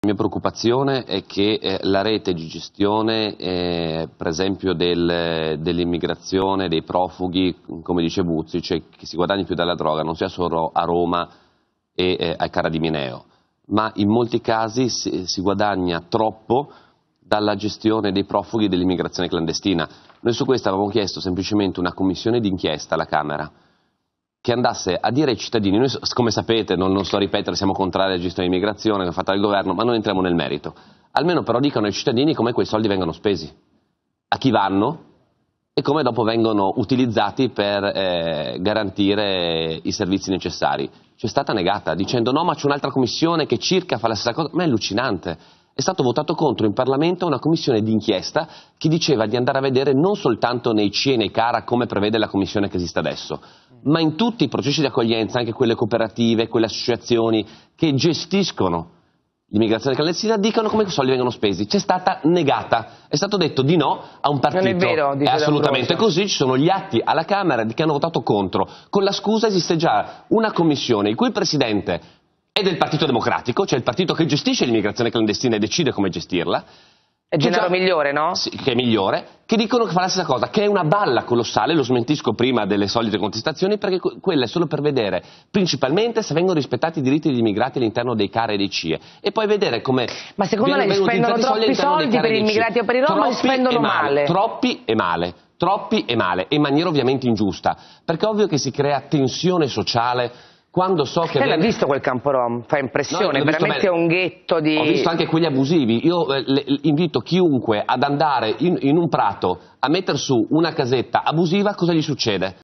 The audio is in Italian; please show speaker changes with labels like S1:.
S1: La mia preoccupazione è che la rete di gestione, per esempio dell'immigrazione, dei profughi, come dice Buzzi, cioè che si guadagni più dalla droga, non sia solo a Roma e a Cara di Mineo, ma in molti casi si guadagna troppo dalla gestione dei profughi e dell'immigrazione clandestina. Noi su questo avevamo chiesto semplicemente una commissione d'inchiesta alla Camera che andasse a dire ai cittadini, noi come sapete, non sto a ripetere, siamo contrari alla gestione dell'immigrazione che è fatta dal governo, ma non entriamo nel merito. Almeno però dicano ai cittadini come quei soldi vengono spesi, a chi vanno e come dopo vengono utilizzati per garantire i servizi necessari. C'è stata negata dicendo no, ma c'è un'altra commissione che circa fa la stessa cosa, ma è allucinante. È stato votato contro in Parlamento una commissione d'inchiesta che diceva di andare a vedere non soltanto nei CIE e nei CARA come prevede la commissione che esiste adesso, ma in tutti i processi di accoglienza, anche quelle cooperative, quelle associazioni che gestiscono l'immigrazione clandestina, dicano come i soldi vengono spesi. C'è stata negata, è stato detto di no a un partito.
S2: Non è vero, dice
S1: è assolutamente così, ci sono gli atti alla Camera che hanno votato contro, con la scusa esiste già una commissione il cui presidente è del Partito Democratico, cioè il partito che gestisce l'immigrazione clandestina e decide come gestirla.
S2: È Gennaro Migliore, no?
S1: Sì, che è Migliore, che dicono che fa la stessa cosa, che è una balla colossale, lo smentisco prima delle solite contestazioni, perché quella è solo per vedere principalmente se vengono rispettati i diritti degli immigrati all'interno dei CARA e dei CIE, e poi vedere come...
S2: Ma secondo lei spendono troppi soldi per gli immigrati o per i Rom o li spendono male?
S1: Troppi e male, e in maniera ovviamente ingiusta, perché è ovvio che si crea tensione sociale. Quando so che
S2: lei l'ha visto quel campo Rom? Fa impressione, no, veramente un ghetto di...
S1: Ho visto anche quelli abusivi. Io invito chiunque ad andare in un prato a mettere su una casetta abusiva, cosa gli succede?